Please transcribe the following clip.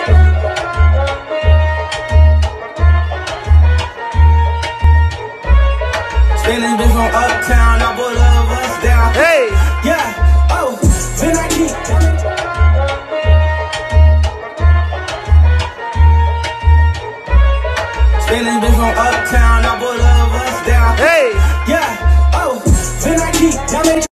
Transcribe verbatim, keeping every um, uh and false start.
Spinning bitch from uptown, I put love us down. Hey, yeah, oh, then I keep. Spinning bitch from uptown, I put love us down. Hey, yeah, oh, then I keep.